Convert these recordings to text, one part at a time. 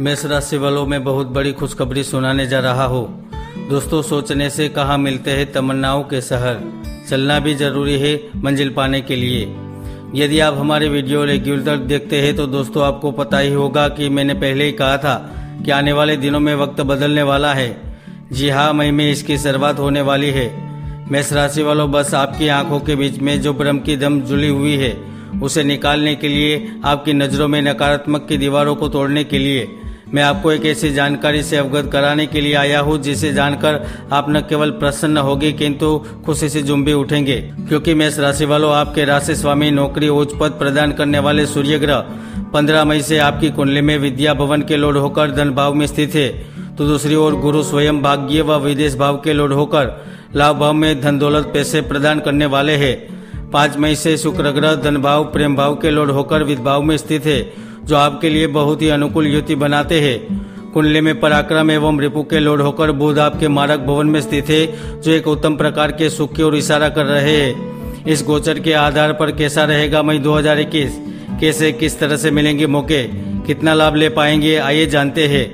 मेष राशि वालों में बहुत बड़ी खुशखबरी सुनाने जा रहा हूँ। दोस्तों, सोचने से कहाँ मिलते हैं तमन्नाओं के शहर। चलना भी जरूरी है मंजिल पाने के लिए। यदि आप हमारे वीडियो रेगुलर देखते हैं तो दोस्तों आपको पता ही होगा कि मैंने पहले ही कहा था कि आने वाले दिनों में वक्त बदलने वाला है। जी हाँ, मई में इसकी शुरुआत होने वाली है। मेष राशि वालों, बस आपकी आंखों के बीच में जो भ्रम की दम जुड़ी हुई है उसे निकालने के लिए, आपकी नजरों में नकारात्मक की दीवारों को तोड़ने के लिए मैं आपको एक ऐसी जानकारी से अवगत कराने के लिए आया हूँ जिसे जानकर आप न केवल प्रसन्न होगी किंतु खुशी से झूम भी उठेंगे। क्योंकि मेष राशि वालों, आपके राशि स्वामी नौकरी उच्च पद प्रदान करने वाले सूर्य ग्रह 15 मई से आपकी कुंडली में विद्या भवन के लॉर्ड होकर धन भाव में स्थित है, तो दूसरी ओर गुरु स्वयं भाग्य व विदेश भाव के लॉर्ड होकर लाभ भाव में धन दौलत पैसे प्रदान करने वाले है। 5 मई से शुक्र ग्रह धन भाव प्रेम भाव के लॉर्ड होकर वित्त भाव में स्थित है, जो आपके लिए बहुत ही अनुकूल युति बनाते हैं। कुंडली में पराक्रम एवं रिपु के लॉर्ड होकर बुध आपके मारक भवन में स्थित है, जो एक उत्तम प्रकार के सुख की ओर इशारा कर रहे हैं। इस गोचर के आधार पर कैसा रहेगा मई 2021, कैसे किस तरह से मिलेंगे मौके, कितना लाभ ले पाएंगे, आइए जानते हैं।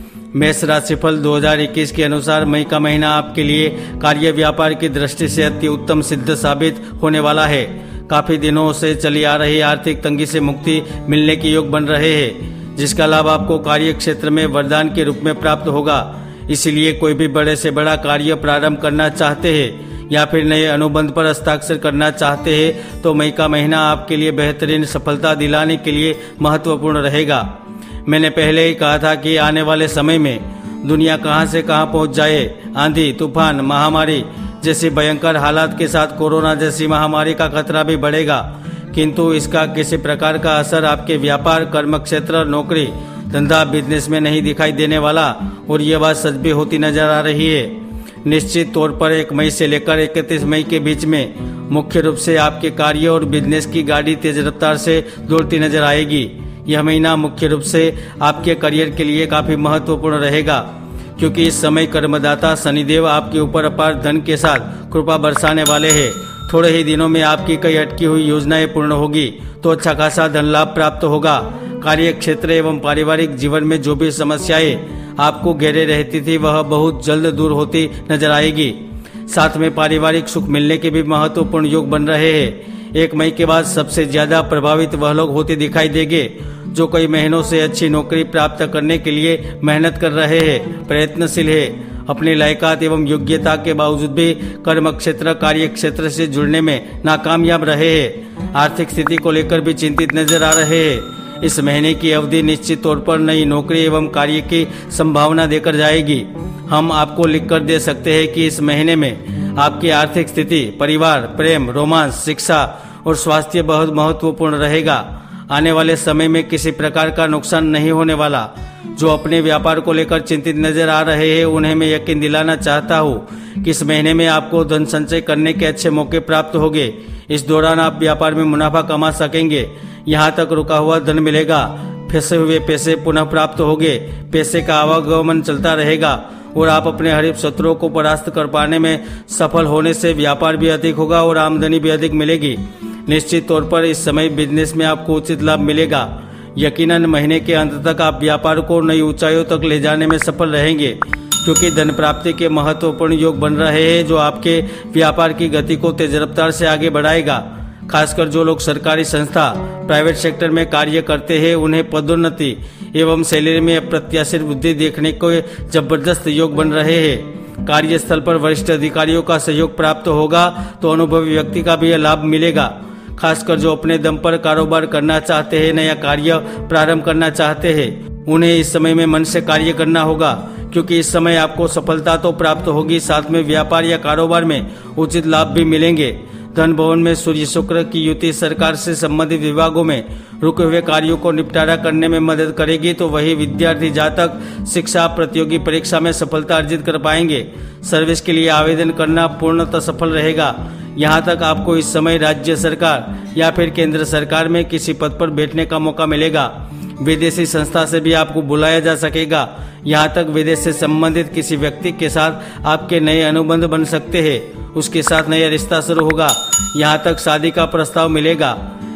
मेष राशिफल 2021 के अनुसार मई का महीना आपके लिए कार्य व्यापार की दृष्टि से अति उत्तम सिद्ध साबित होने वाला है। काफी दिनों से चली आ रही आर्थिक तंगी से मुक्ति मिलने के योग बन रहे हैं, जिसका लाभ आपको कार्य क्षेत्र में वरदान के रूप में प्राप्त होगा। इसीलिए कोई भी बड़े से बड़ा कार्य प्रारंभ करना चाहते हैं या फिर नए अनुबंध पर हस्ताक्षर करना चाहते हैं तो मई का महीना आपके लिए बेहतरीन सफलता दिलाने के लिए महत्वपूर्ण रहेगा। मैंने पहले ही कहा था कि आने वाले समय में दुनिया कहां से कहां पहुंच जाए। आंधी, तूफान, महामारी जैसी भयंकर हालात के साथ कोरोना जैसी महामारी का खतरा भी बढ़ेगा, किंतु इसका किसी प्रकार का असर आपके व्यापार, कर्म क्षेत्र, नौकरी, धंधा, बिजनेस में नहीं दिखाई देने वाला और ये बात सच भी होती नजर आ रही है। निश्चित तौर पर 1 मई से लेकर 31 मई के बीच में मुख्य रूप से आपके कार्य और बिजनेस की गाड़ी तेज रफ्तार से दौड़ती नजर आएगी। यह महीना मुख्य रूप से आपके करियर के लिए काफी महत्वपूर्ण रहेगा, क्योंकि इस समय कर्मदाता शनिदेव आपके ऊपर अपार धन के साथ कृपा बरसाने वाले हैं। थोड़े ही दिनों में आपकी कई अटकी हुई योजनाएं पूर्ण होगी, तो अच्छा खासा धन लाभ प्राप्त होगा। कार्य क्षेत्र एवं पारिवारिक जीवन में जो भी समस्याएं आपको घेरे रहती थी वह बहुत जल्द दूर होती नजर आएगी। साथ में पारिवारिक सुख मिलने के भी महत्वपूर्ण योग बन रहे हैं। 1 मई के बाद सबसे ज्यादा प्रभावित वह लोग होते दिखाई देंगे जो कई महीनों से अच्छी नौकरी प्राप्त करने के लिए मेहनत कर रहे हैं, प्रयत्नशील है। अपनी लायकात एवं योग्यता के बावजूद भी कर्म क्षेत्र, कार्य क्षेत्र से जुड़ने में नाकामयाब रहे हैं। आर्थिक स्थिति को लेकर भी चिंतित नजर आ रहे हैं। इस महीने की अवधि निश्चित तौर पर नई नौकरी एवं कार्य की संभावना देकर जाएगी। हम आपको लिख कर दे सकते हैं कि इस महीने में आपकी आर्थिक स्थिति, परिवार, प्रेम, रोमांस, शिक्षा और स्वास्थ्य बहुत महत्वपूर्ण रहेगा। आने वाले समय में किसी प्रकार का नुकसान नहीं होने वाला। जो अपने व्यापार को लेकर चिंतित नजर आ रहे हैं उन्हें मैं यकीन दिलाना चाहता हूँ कि इस महीने में आपको धन संचय करने के अच्छे मौके प्राप्त होंगे। इस दौरान आप व्यापार में मुनाफा कमा सकेंगे, यहाँ तक रुका हुआ धन मिलेगा। फंसे हुए पैसे पुनः प्राप्त होंगे, पैसे का आवागमन चलता रहेगा और आप अपने हरीफ शत्रुओं को परास्त कर पाने में सफल होने से व्यापार भी अधिक होगा और आमदनी भी अधिक मिलेगी। निश्चित तौर पर इस समय बिजनेस में आपको उचित लाभ मिलेगा। यकीनन महीने के अंत तक आप व्यापार को नई ऊंचाइयों तक ले जाने में सफल रहेंगे, क्योंकि धन प्राप्ति के महत्वपूर्ण योग बन रहे हैं जो आपके व्यापार की गति को तेज रफ्तार से आगे बढ़ाएगा। खासकर जो लोग सरकारी संस्था, प्राइवेट सेक्टर में कार्य करते हैं उन्हें पदोन्नति एवं सैलरी में अप्रत्याशित वृद्धि देखने को जबरदस्त योग बन रहे हैं। कार्यस्थल पर वरिष्ठ अधिकारियों का सहयोग प्राप्त होगा तो अनुभवी व्यक्ति का भी लाभ मिलेगा। खासकर जो अपने दम पर कारोबार करना चाहते हैं, नया कार्य प्रारंभ करना चाहते हैं, उन्हें इस समय में मन से कार्य करना होगा, क्योंकि इस समय आपको सफलता तो प्राप्त होगी, साथ में व्यापार या कारोबार में उचित लाभ भी मिलेंगे। धन भवन में सूर्य शुक्र की युति सरकार से संबंधित विभागों में रुके हुए कार्यों को निपटारा करने में मदद करेगी, तो वही विद्यार्थी जातक शिक्षा प्रतियोगी परीक्षा में सफलता अर्जित कर पाएंगे। सर्विस के लिए आवेदन करना पूर्णतः सफल रहेगा। यहाँ तक आपको इस समय राज्य सरकार या फिर केंद्र सरकार में किसी पद पर बैठने का मौका मिलेगा। विदेशी संस्था से भी आपको बुलाया जा सकेगा। यहाँ तक विदेश से संबंधित किसी व्यक्ति के साथ आपके नए अनुबंध बन सकते हैं, उसके साथ नया रिश्ता शुरू होगा। यहाँ तक शादी का प्रस्ताव मिलेगा।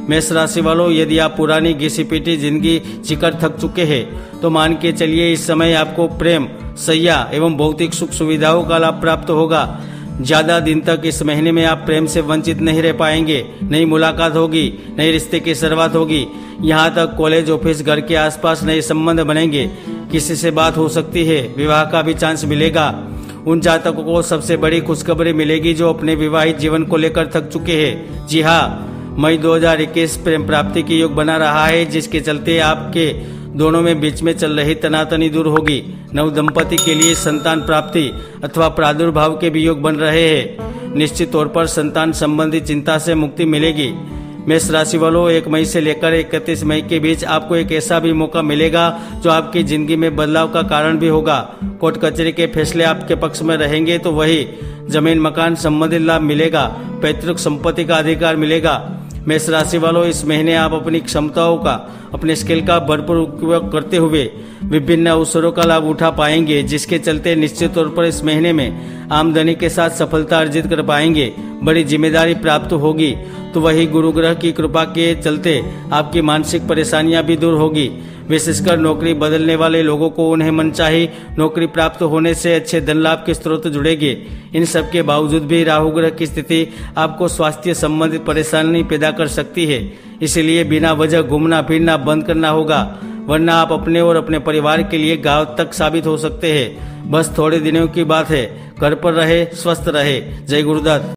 मेष राशि वालों, यदि आप पुरानी घिसी पिटी जिंदगी जीकर थक चुके हैं तो मान के चलिए इस समय आपको प्रेम, सैया एवं भौतिक सुख सुविधाओं का लाभ प्राप्त होगा। ज्यादा दिन तक इस महीने में आप प्रेम से वंचित नहीं रह पाएंगे। नई मुलाकात होगी, नए रिश्ते की शुरुआत होगी। यहाँ तक कॉलेज, ऑफिस, घर के आसपास नए संबंध बनेंगे। किसी से बात हो सकती है, विवाह का भी चांस मिलेगा। उन जातकों को सबसे बड़ी खुशखबरी मिलेगी जो अपने विवाहित जीवन को लेकर थक चुके हैं। जी हाँ, मई 2021 प्रेम प्राप्ति की योग बना रहा है, जिसके चलते आपके दोनों में बीच में चल रही तनातनी दूर होगी। नव दंपति के लिए संतान प्राप्ति अथवा प्रादुर्भाव के भी योग बन रहे हैं। निश्चित तौर पर संतान संबंधी चिंता से मुक्ति मिलेगी। मेष राशि वालों, 1 मई से लेकर 31 मई के बीच आपको एक ऐसा भी मौका मिलेगा जो आपकी जिंदगी में बदलाव का कारण भी होगा। कोर्ट कचहरी के फैसले आपके पक्ष में रहेंगे तो वही जमीन मकान संबंधित लाभ मिलेगा। पैतृक संपत्ति का अधिकार मिलेगा। मेष राशि वालों, इस महीने आप अपनी क्षमताओं का, अपने स्किल का भरपूर उपयोग करते हुए विभिन्न अवसरों का लाभ उठा पाएंगे, जिसके चलते निश्चित तौर पर इस महीने में आमदनी के साथ सफलता अर्जित कर पाएंगे। बड़ी जिम्मेदारी प्राप्त होगी तो वही गुरु ग्रह की कृपा के चलते आपकी मानसिक परेशानियां भी दूर होगी। विशेषकर नौकरी बदलने वाले लोगों को उन्हें मनचाही नौकरी प्राप्त होने से अच्छे धन लाभ के स्रोत जुड़ेंगे। इन सब के बावजूद भी राहु ग्रह की स्थिति आपको स्वास्थ्य संबंधित परेशानी पैदा कर सकती है। इसलिए बिना वजह घूमना फिरना बंद करना होगा, वरना आप अपने और अपने परिवार के लिए घाव तक साबित हो सकते हैं। बस थोड़े दिनों की बात है। घर पर रहे, स्वस्थ रहे। जय गुरुदत्त।